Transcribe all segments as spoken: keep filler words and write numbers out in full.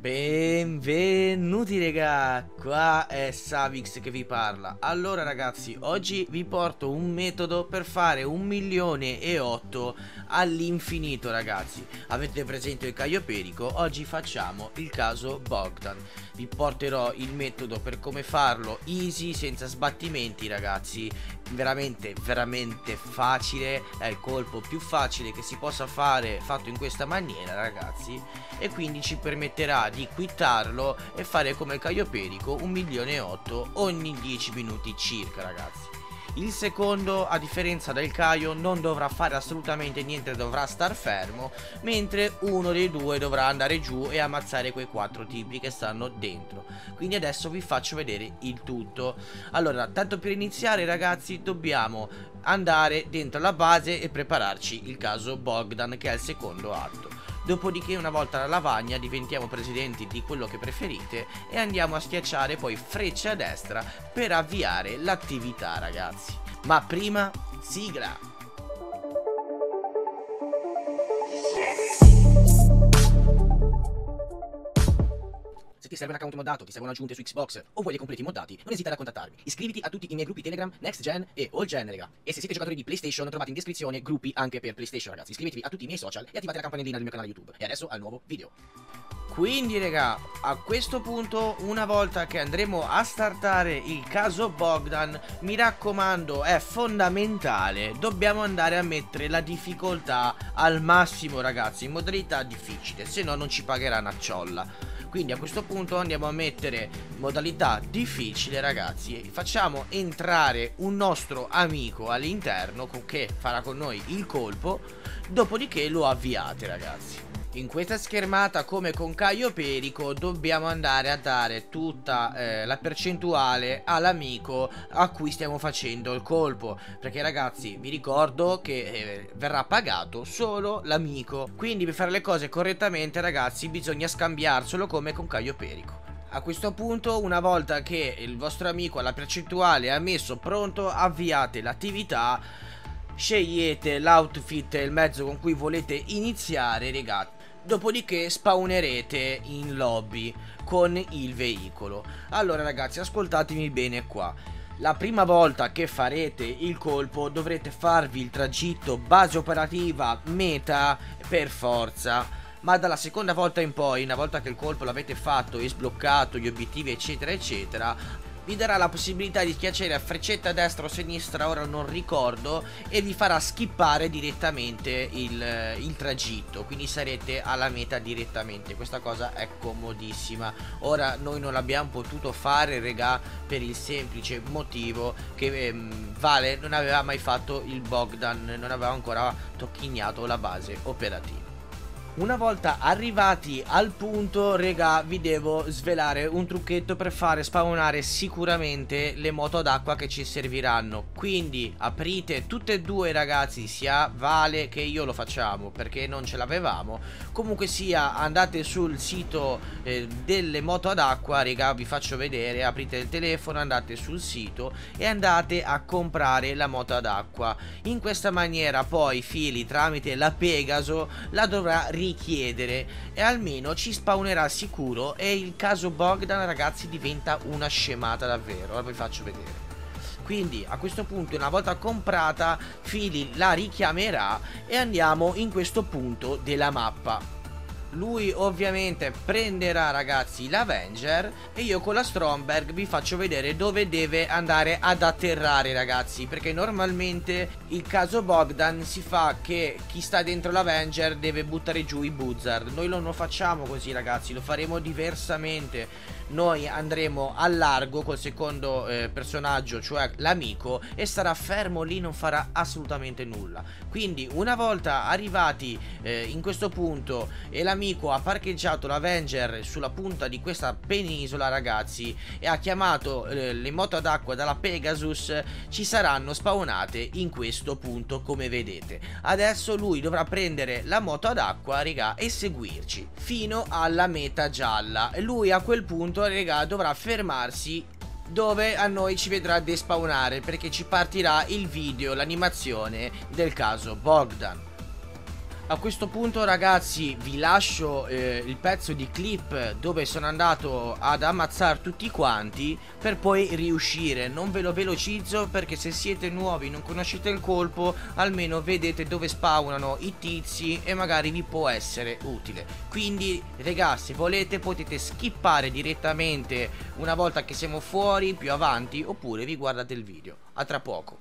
Benvenuti raga, qua è Savix che vi parla. Allora ragazzi, oggi vi porto un metodo per fare un milione e otto all'infinito ragazzi. Avete presente il Caio Perico? Oggi facciamo il caso Bogdan. Vi porterò il metodo per come farlo easy, senza sbattimenti ragazzi. Veramente, veramente facile. È il colpo più facile che si possa fare fatto in questa maniera ragazzi. E quindi ci permetterà di quittarlo e fare come il Caio Perico un milione e otto ogni dieci minuti circa ragazzi. Il secondo, a differenza del Caio, non dovrà fare assolutamente niente, dovrà star fermo, mentre uno dei due dovrà andare giù e ammazzare quei quattro tipi che stanno dentro. Quindi adesso vi faccio vedere il tutto. Allora, tanto per iniziare ragazzi dobbiamo andare dentro la base e prepararci il caso Bogdan, che è il secondo atto. Dopodiché, una volta alla lavagna, diventiamo presidenti di quello che preferite e andiamo a schiacciare poi freccia a destra per avviare l'attività ragazzi. Ma prima, sigla! Se ti serve un account moddato, ti servono aggiunte su Xbox o vuoi dei completi moddati, non esitare a contattarmi. Iscriviti a tutti i miei gruppi Telegram, Next Gen e All Gen raga. E se siete giocatori di PlayStation trovate in descrizione gruppi anche per PlayStation ragazzi. Iscrivetevi a tutti i miei social e attivate la campanellina del mio canale YouTube. E adesso al nuovo video. Quindi raga, a questo punto, una volta che andremo a startare il caso Bogdan, mi raccomando, è fondamentale, dobbiamo andare a mettere la difficoltà al massimo ragazzi, in modalità difficile, se no non ci pagherà una ciolla. Quindi a questo punto andiamo a mettere modalità difficile ragazzi. Facciamo entrare un nostro amico all'interno che farà con noi il colpo. Dopodiché lo avviate ragazzi. In questa schermata, come con Caio Perico, dobbiamo andare a dare tutta eh, la percentuale all'amico a cui stiamo facendo il colpo, perché ragazzi vi ricordo che eh, verrà pagato solo l'amico. Quindi per fare le cose correttamente ragazzi bisogna scambiarselo come con Caio Perico. A questo punto, una volta che il vostro amico ha la percentuale e ha messo pronto, avviate l'attività. Scegliete l'outfit e il mezzo con cui volete iniziare ragazzi. Dopodiché spawnerete in lobby con il veicolo. Allora ragazzi, ascoltatemi bene qua. La prima volta che farete il colpo dovrete farvi il tragitto base operativa meta per forza. Ma dalla seconda volta in poi, una volta che il colpo l'avete fatto e sbloccato gli obiettivi eccetera eccetera, vi darà la possibilità di schiacciare a freccetta a destra o a sinistra, ora non ricordo, e vi farà skippare direttamente il, il tragitto, quindi sarete alla meta direttamente. Questa cosa è comodissima. Ora noi non l'abbiamo potuto fare regà per il semplice motivo che ehm, Vale non aveva mai fatto il Bogdan, non aveva ancora tocchignato la base operativa. Una volta arrivati al punto, regà, vi devo svelare un trucchetto per fare spawnare sicuramente le moto d'acqua che ci serviranno. Quindi aprite tutte e due ragazzi, sia Vale che io lo facciamo perché non ce l'avevamo. Comunque sia, andate sul sito eh, delle moto ad acqua, regà, vi faccio vedere, aprite il telefono, andate sul sito e andate a comprare la moto ad acqua. In questa maniera poi Fili tramite la Pegaso la dovrà richiedere e almeno ci spawnerà sicuro e il caso Bogdan ragazzi diventa una scemata davvero. Ora vi faccio vedere. Quindi a questo punto, una volta comprata, Fili la richiamerà e andiamo in questo punto della mappa. Lui ovviamente prenderà ragazzi l'Avenger e io con la Stromberg vi faccio vedere dove deve andare ad atterrare ragazzi, perché normalmente il caso Bogdan si fa che chi sta dentro l'Avenger deve buttare giù i Buzzard. Noi non lo facciamo così ragazzi, lo faremo diversamente. Noi andremo al largo col secondo eh, personaggio, cioè l'amico, e starà fermo lì, non farà assolutamente nulla. Quindi una volta arrivati eh, in questo punto e l'amico ha parcheggiato l'Avenger sulla punta di questa penisola ragazzi e ha chiamato eh, le moto ad acqua dalla Pegasus, ci saranno spawnate in questo punto come vedete. Adesso lui dovrà prendere la moto ad acqua raga e seguirci fino alla meta gialla. Lui a quel punto raga dovrà fermarsi dove a noi ci vedrà despawnare, perché ci partirà il video, l'animazione del caso Bogdan. A questo punto ragazzi vi lascio eh, il pezzo di clip dove sono andato ad ammazzare tutti quanti per poi riuscire. Non ve lo velocizzo perché se siete nuovi, non conoscete il colpo, almeno vedete dove spawnano i tizi e magari vi può essere utile. Quindi ragazzi, se volete potete skippare direttamente una volta che siamo fuori più avanti, oppure vi guardate il video. A tra poco.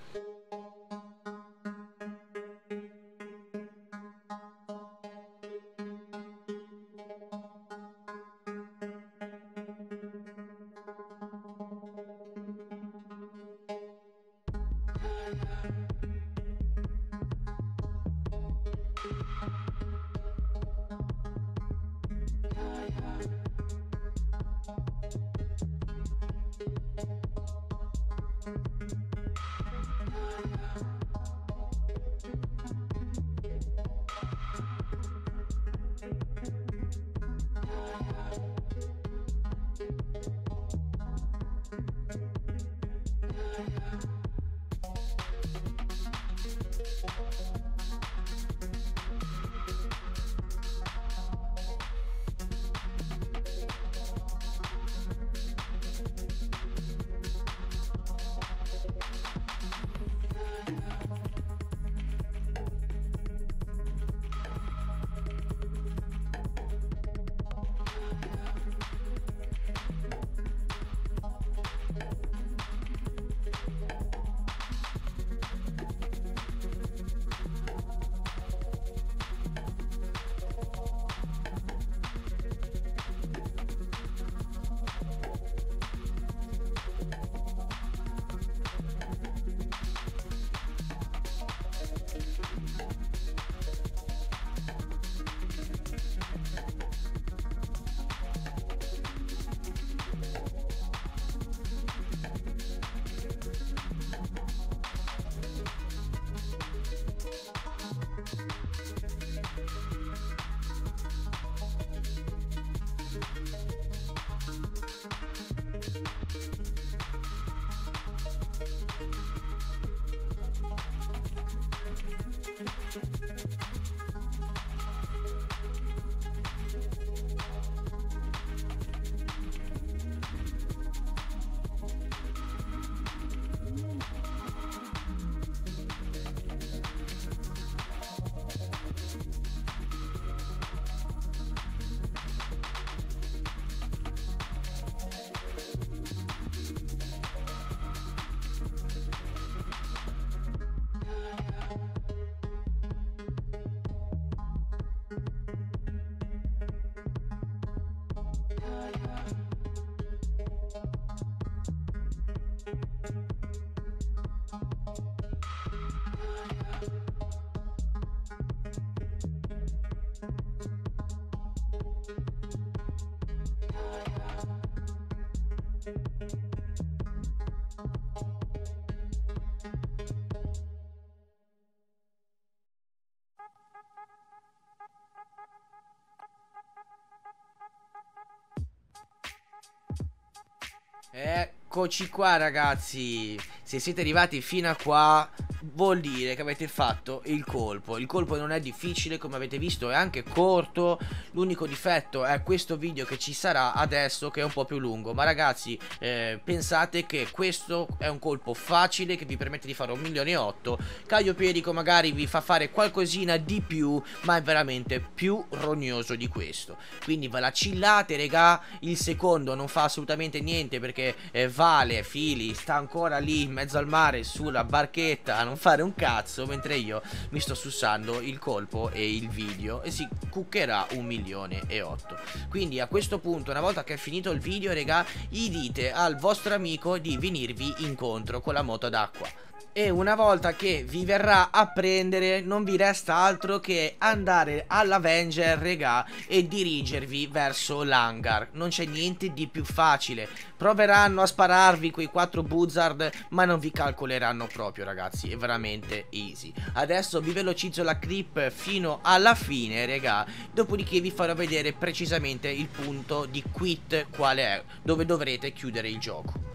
Eccoci qua ragazzi, se siete arrivati fino a qua vuol dire che avete fatto il colpo. Il colpo non è difficile, come avete visto è anche corto. L'unico difetto è questo video che ci sarà adesso, che è un po' più lungo. Ma ragazzi, eh, pensate che questo è un colpo facile che vi permette di fare un milione e otto. Caio Perico magari vi fa fare qualcosina di più, ma è veramente più rognoso di questo. Quindi ve la chillate regà. Il secondo non fa assolutamente niente perché eh, Vale, Fili, sta ancora lì in mezzo al mare sulla barchetta a non fare un cazzo, mentre io mi sto sussando il colpo e il video e si cuccherà un milione e otto. Quindi a questo punto, una volta che è finito il video regà, gli dite al vostro amico di venirvi incontro con la moto d'acqua. E una volta che vi verrà a prendere non vi resta altro che andare all'Avenger regà e dirigervi verso l'hangar. Non c'è niente di più facile. Proveranno a spararvi quei quattro buzzard, ma non vi calcoleranno proprio ragazzi, è veramente easy. Adesso vi velocizzo la clip fino alla fine regà, dopodiché vi farò vedere precisamente il punto di quit qual è, dove dovrete chiudere il gioco.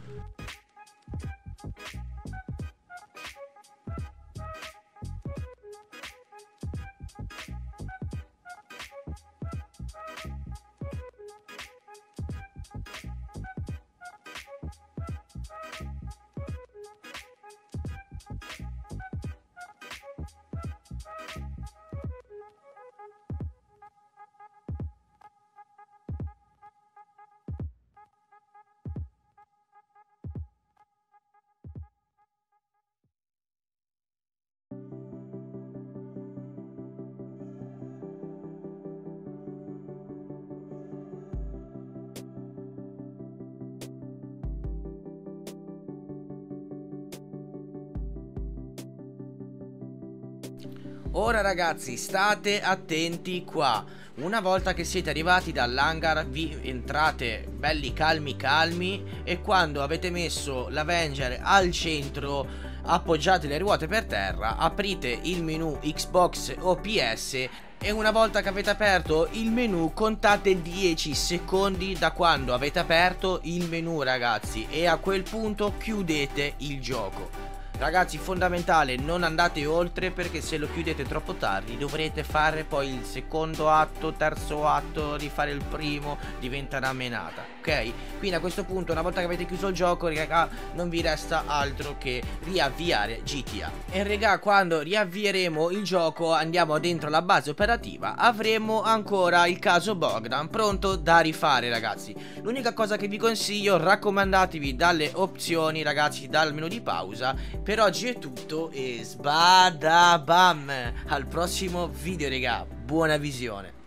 Ora ragazzi, state attenti qua. Una volta che siete arrivati dall'hangar, vi entrate belli calmi calmi, e quando avete messo l'Avenger al centro, appoggiate le ruote per terra, aprite il menu Xbox o P S, e una volta che avete aperto il menu contate dieci secondi da quando avete aperto il menu ragazzi, e a quel punto chiudete il gioco. Ragazzi, fondamentale, non andate oltre, perché se lo chiudete troppo tardi dovrete fare poi il secondo atto, terzo atto, rifare il primo, diventa una menata, ok? Quindi a questo punto, una volta che avete chiuso il gioco, raga, non vi resta altro che riavviare G T A. E raga, quando riavvieremo il gioco, andiamo dentro la base operativa, avremo ancora il caso Bogdan pronto da rifare ragazzi. L'unica cosa che vi consiglio, raccomandatevi dalle opzioni ragazzi, dal menu di pausa. Per oggi è tutto e sbada bam, al prossimo video raga, buona visione.